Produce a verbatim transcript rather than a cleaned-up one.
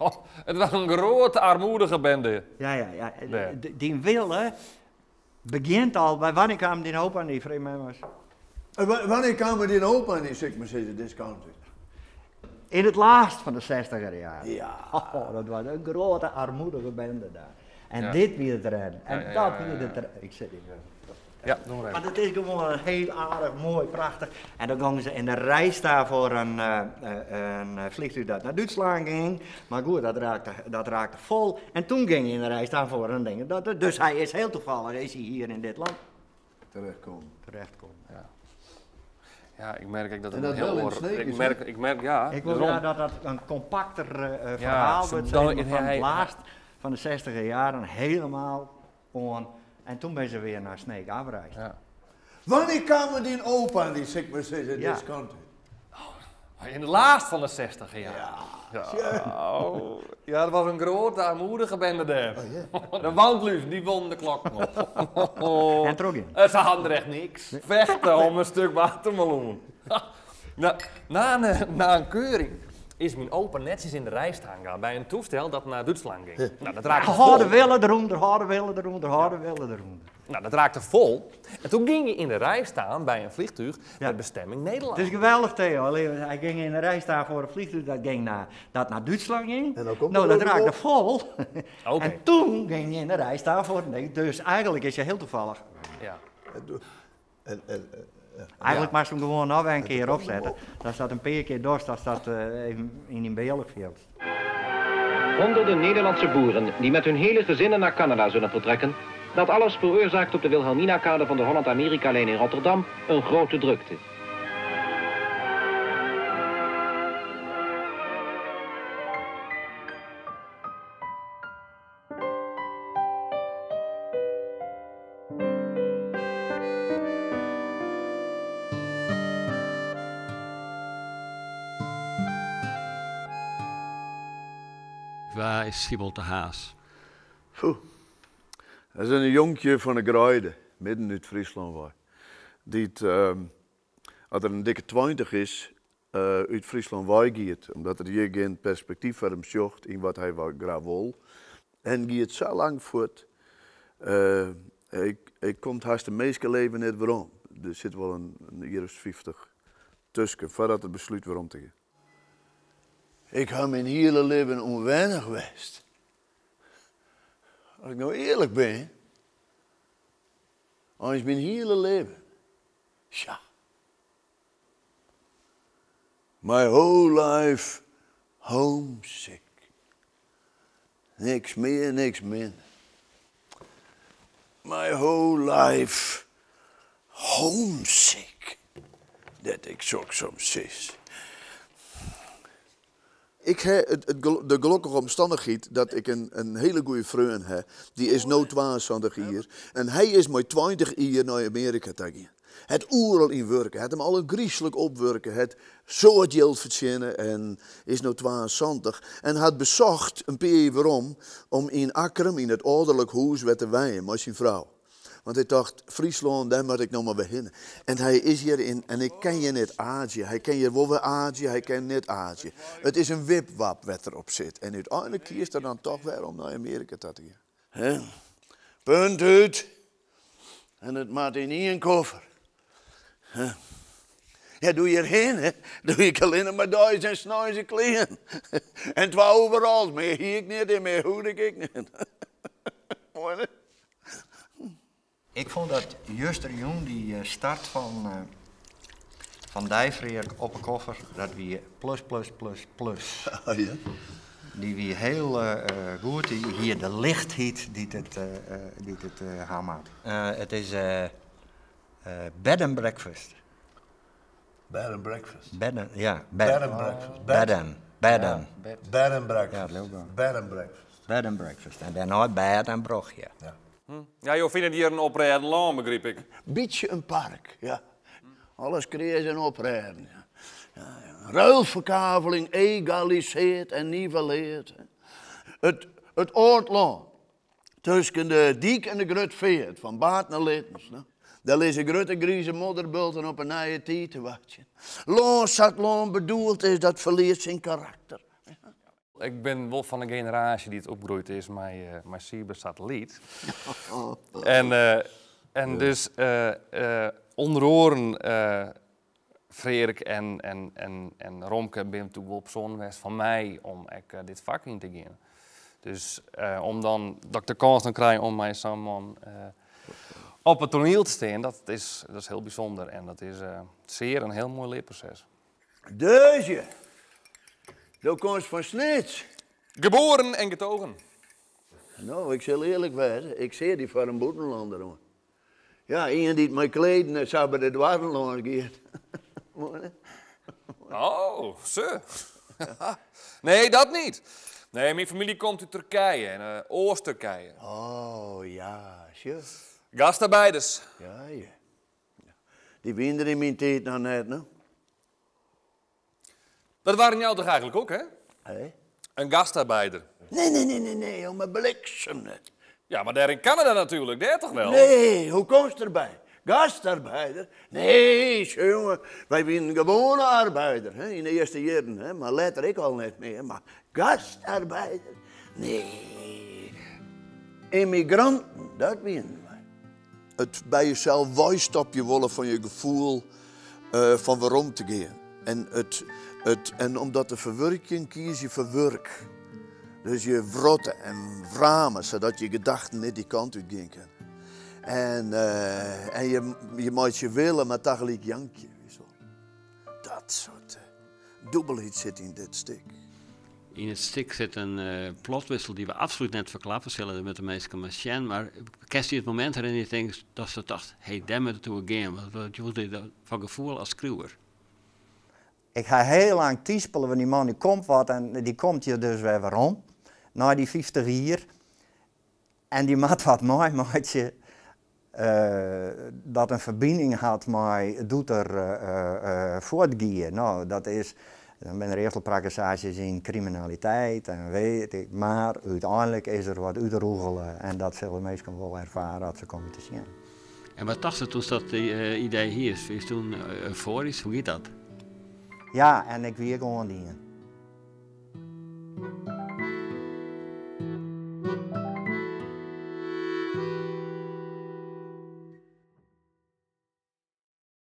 Oh, het was een grote armoedige bende. Ja, ja, ja. Nee. D- Die willen begint al, bij wanneer kwam die hoop aan die vreemden? En wa- wanneer kwamen die opa in die zeg maar zeggen, discount? In het laatst van de zestiger jaren. Ja. Oh, dat was een grote armoedige bende daar. En Ja. dit weer het redden. En Ja, ja, dat ja, ja, weer ja. het redden. Ik zit hier. Ja, doe maar Maar even. het is gewoon heel aardig, mooi, prachtig. En dan gingen ze in de rij staan voor een, uh, uh, een uh, vliegtuig dat naar Duitsland ging. Maar goed, dat raakte, dat raakte vol. En toen ging hij in de rij staan voor een ding. Dat, dat, dus hij is heel toevallig, is hij hier in dit land Terechtkomen. terechtgekomen. Ja. Ja, ik merk ook dat En het dat een wel heel... in Sneek Ik is, merk, ik merk, ja. Ik wil daarom. graag dat dat een compacter uh, verhaal ze wordt, dan- zeg maar, van hij- het laatst van de zestiger jaren helemaal on. En toen ben ze weer naar Sneek afgereisd. Ja. Wanneer kwamen die opa in die zeg maar zeggen, Ja. discount? In de laatst van de zestiger jaar. Ja. Ja. Oh, ja, dat was een grote armoedige bende daar. Oh, De wandluis, die won de klok nog. En trok in. En ze hadden er echt niks. Vechten om een stuk watermeloen. na, na, een, na een keuring is mijn opa netjes in de rij staan gaan bij een toestel dat naar Duitsland ging. Nou, dat raakte vol. Harde willen eronder, harde willen eronder, harde willen eronder. Nou, dat raakte vol. En toen ging hij in de rij staan bij een vliegtuig Ja. met bestemming Nederland. Het is geweldig, Theo. Alleen, hij ging in de rij staan voor een vliegtuig dat, ging naar, dat naar Duitsland ging. En dan komt nou, er dat ook raakte nog- vol. Oké. En toen ging hij in de rij staan voor... Nee, dus eigenlijk is je heel toevallig. Ja. En, en, en, en, ja. Eigenlijk mag je hem gewoon nog een keer opzetten. Dan staat een paar keer dorst als dat uh, even in een beeld viel. Honderden Nederlandse boeren die met hun hele gezinnen naar Canada zullen vertrekken. Dat alles veroorzaakt op de Wilhelmina-kade van de Holland-Amerika-lijn in Rotterdam een grote drukte. Waar is Siebel de Haas? Poeh. Dat is een jonkje van de Gruide, midden uit Friesland was. Die het, uh, als er een dikke twintig is, uh, uit Friesland weigeert. Omdat er hier geen perspectief voor hem zocht in wat hij wou graag wil. En die het zo lang voort. Uh, ik, ik komt haast de meeste leven net waarom. Er zit wel een, een jaar of vijftig tussen, voordat het besluit waarom te gaan. Ik heb mijn hele leven onwennig geweest. Als ik nou eerlijk ben, als ik mijn hele leven, ja. My whole life homesick. Niks meer, niks minder. My whole life homesick. Dat ik zo soms zeg. Ik heb het, het, de gelukkige omstandigheid dat ik een, een hele goede vriend heb. Die is nu tweeëntwintig jaar. En hij is maar twintig jaar naar Amerika te gaan. Het oeral in werken. Het hem al een griezelig opwerken. Het zo het geld verdienen en is nu tweeëntwintig. En had bezocht een paar jaar waarom om in Akkerum in het ouderlijk huis te wijnen met zijn vrouw. Want hij dacht, Friesland, daar moet ik nog maar beginnen. En hij is hier in, en ik ken je net Azië. Hij ken je wel weer Azië, hij ken net Azië. Het is een wipwap wat erop zit. En uiteindelijk kiest er dan toch weer om naar Amerika te gaan. He? Punt uit. En het maakt in één koffer. He? Ja, doe je erheen, hè? Doe ik alleen maar duizend en snuizen kleren. En twee overal, meer hier ik niet en meer hoed ik niet. Mooi, hè? Ik vond dat juist er jong die uh, start van, uh, van Dijvreer op een koffer, dat wie plus, plus, plus, plus. Oh, ja? Die wie heel uh, goed, die hier de lichtheid die het, uh, uh, die het uh, haalt. Uh, het is uh, uh, bed and breakfast. Bed and breakfast. Bed and, ja, Bed bed. and breakfast. Bed and, bed and. Bed and breakfast. Ja, dat loopt wel. Bed and breakfast. Bed and breakfast. En daarna bed en brochje. Ja. Ja, joh, vinden hier een oprijden land, begreep ik. Beetje een park, ja. Alles creëren en oprijden. Ja. Ja, ja. Ruilverkaveling, egaliseert en niveleert. Het, het oordland tussen de Diek en de Grutveert, van Baat naar Littens. Nou. Daar is een grote grieze modderbulten op een nieuwe tijd te wachten. Loon zat loon bedoeld is, dat verliest zijn karakter. ik ben wel van een generatie die het opgroeid is met uh, met cybersatelliet. en uh, en dus uh, uh, onder oren uh, Freek en, en, en, en Romke ben toen wel op zo'n west van mij om ik, uh, dit vak in te gaan. Dus uh, om dan dat ik de kans dan krijg om mij samen uh, op het toneel te staan, dat is, dat is heel bijzonder en dat is uh, zeer een heel mooi leerproces. Dus je, dat komt van Snits. Geboren en getogen. Nou, ik zal eerlijk wezen, ik zie die voor een boetenlander. Hoor. Ja, iemand die het met kleden zou bij de dwarrenland gaan. Oh, zo. Nee, dat niet. Nee, mijn familie komt uit Turkije, en uh, Oost-Turkije. Oh, ja, zo. Gastarbeiders. Ja, ja. Die winnen in mijn tijd nog net, nou. Dat waren jou toch eigenlijk ook, hè? Hé? Een gastarbeider. Nee, nee, nee, nee, nee, om mijn bliksem net. Ja, maar daar in Canada natuurlijk, daar toch wel? Nee, hoe komt het erbij? Gastarbeider? Nee, jongen, wij zijn gewone arbeider, hè, in de eerste jaren, hè, maar later ik al niet meer. Maar gastarbeider? Nee. Immigranten, dat zijn wij. Het bij jezelf wijstapje willen van je gevoel uh, van waarom te gaan. En, het, het, en omdat de verwerking kies je voor werk. Dus je vrotten en vramen, zodat je gedachten niet die kant uit gaan kunnen. En, uh, en je, je maakt je willen, maar tegelijk jankje. Dat soort uh, dubbelheid zit in dit stuk. In het stuk zit een uh, plotwissel die we absoluut net verklappen zullen met de meeste machine. Maar kerst je het moment waarin je denkt dat ze dacht, hey, daar moet het toe gaan. Wat je dat van gevoel als schreeuwer? Ik ga heel lang tiespelen, want die man die komt wat en die komt hier dus weer waarom. Na die vijftig jaar. En die maakt wat mooi, maatje. Uh, dat een verbinding had met doet er uh, uh, voortgaan. Nou, dat is, dan ben er eerst al praktisaties in criminaliteit en weet ik, maar uiteindelijk is er wat uitroegelen en dat zullen mensen wel ervaren als ze komen te zien. En wat dacht ze toen dat uh, idee hier is? Is toen uh, euforisch? Hoe gaat dat? Ja, en ik weer gewoon dingen.